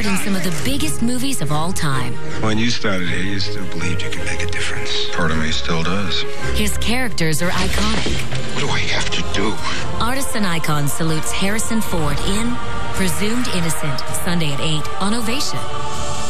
starred in some of the biggest movies of all time. When you started here, you still believed you could make a difference. Part of me still does. His characters are iconic. What do I have to do? Artists and Icons salutes Harrison Ford in Presumed Innocent, Sunday at 8 on Ovation.